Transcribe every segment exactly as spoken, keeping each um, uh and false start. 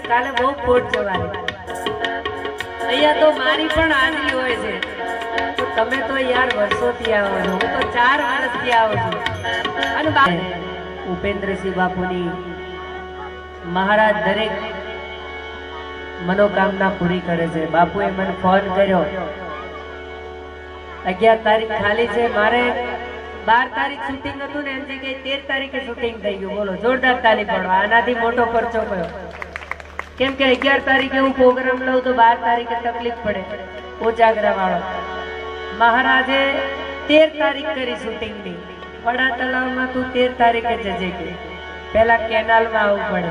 કાલે બહુ ખોટ જવાની. અહીંયા તો મારી પણ હાજરી હોય છે. તો તમે તો યાર વર્ષોથી આવો છો, હું તો ચાર વર્ષથી આવું છું. અને ઉપેન્દ્રસિંહ બાપુની મહારાજ દરેક मनोकामना पूरी करे छे. बापुए मन फोन कर्यो अगियार तारीख खाली छे, मारे बार तारीख शूटिंग हतुं ने एम जग्याए तेर तारीखे शूटिंग थई गयुं. बोलो जोरदार ताली पाडो. आनाथी मोटो परचो कयो. केम के अगियार तारीखे हूँ प्रोग्राम लઉં तो बार तारीखे तकलीफ पड़े. उजागरा वाळो महाराजे तेर तारीख करी शूटिंग नी. वड़ा तलाव में तू तेर तारीखे जजे के पहला केनाल में आवવું पड़े.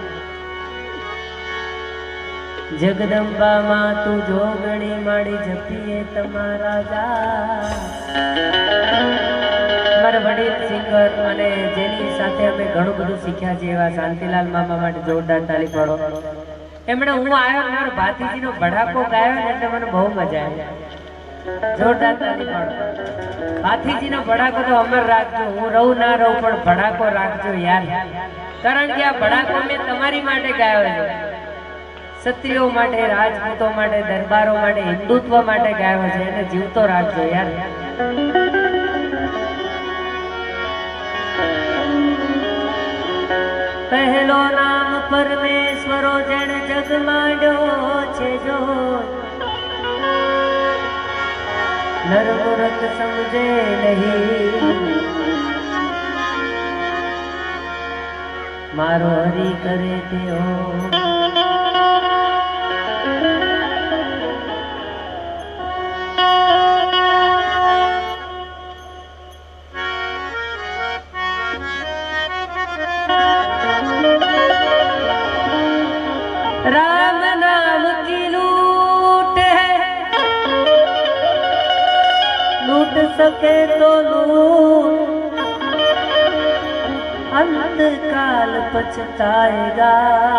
जगदंबा मां तू जोगणी माड़ी जपीए तमारा जा. मारा वडील सिंगर अने जेनी साथे अमे घणुं बधुं शीख्या छे एवा शांतिलाल मामा माटे जोरदार ताली पाडो. एमणे हूँ आयो मारो भातीजीनो भड़ाको गायो ने એટલે મને બહુ મજા આવી. जोरदार ताली पाडो. भातीजीनो भड़ाको तो अमर राखजो. हूँ रहूं ना रहूं पण भड़ाको राखजो यार, कारण के आ भड़ाको मैं तमारी माटे गायो छे. क्षत्रियो माटे, राजपूतो माटे, दरबारो माटे, हिंदुत्व माटे गायो छे. एने जीवतो राखजो यार. पहलो नाम परमेश्वरो जण जग मांड्यो छे जो. नर मूर्ख समझे नहीं, मारो हरि करे त्यो. राम नाम की लूट है, लूट सके तो लूट, अंत काल पछताएगा.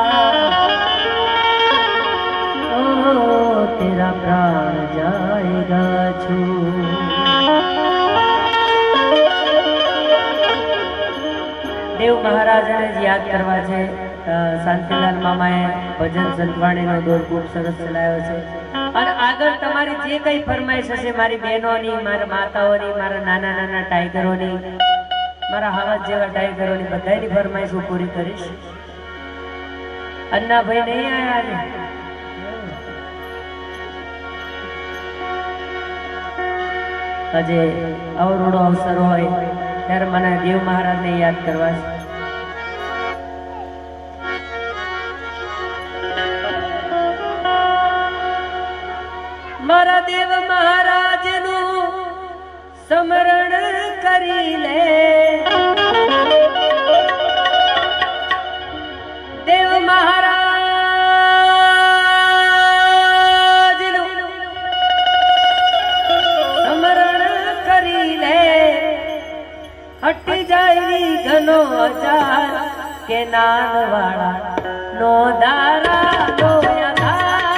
ओ तेरा प्राण जाएगा छू. देव महाराज ने याद करवा छे. शांतिलाल मामाए भजन संतवाणी नो दौर खूब सरस चलायो छे. और आगर तमारी जे कई फरमाइश हशे मारी बहनोनी, मारा माताओनी, मारा नाना नाना टाइगरोनी, मारा हवाज जेवा टाइगरोनी बधाईनी फरमाइश हूँ पूरी करीश. अन्ना भाई नहीं आया आज. अजे अवरोड़ो अवसर होय त्यारे मने देव महाराज ने याद करवा छे. मारा देव महाराज नु समरण करी ले. देव महाराज नु समरण करी ले. हटी जाई घनो हजार के नान वाला नो दारा नो यथा.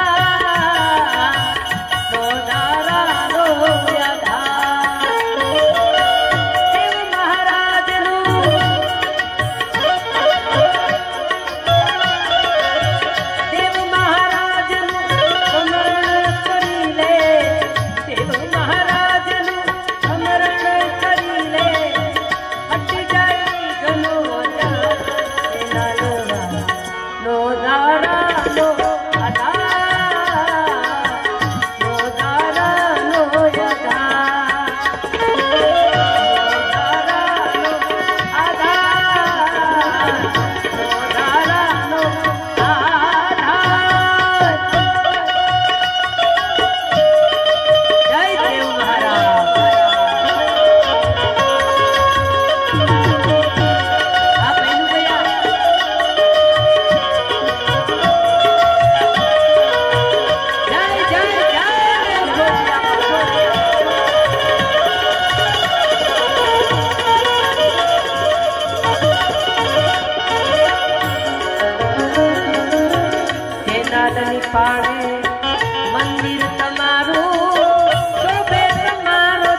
पाड़े मंदिर तमारू शोभे तमारो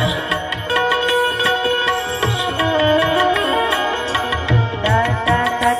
दरबार.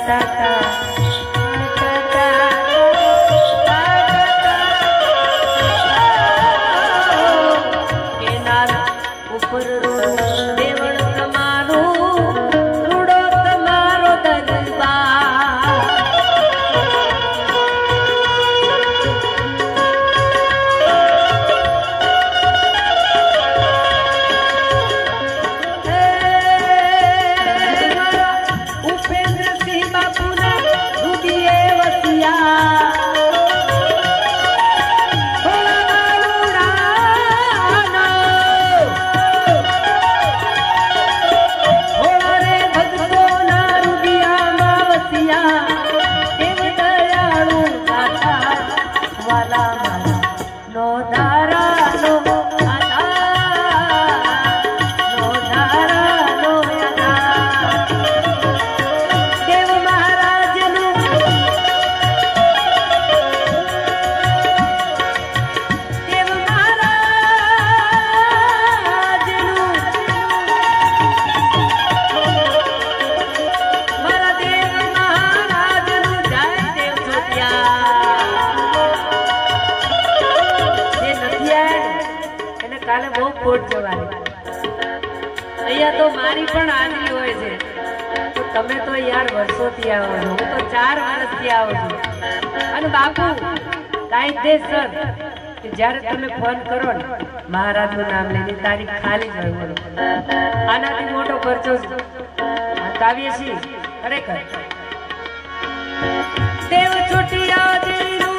તમારી પણ હાજરી હોય છે. તો તમે તો યાર વર્ષોથી આવો છો, હું તો ચાર વર્ષથી આવું છું. અને બાપુ કાયદેસર કે જ્યારે તમે ફોન કરો ને મહારાજનું નામ લઈને તારીખ ખાલી જ હોય. બોલો આનાથી મોટો ખર્ચો કાવ્ય છે ખરેખર. દેવ છૂટી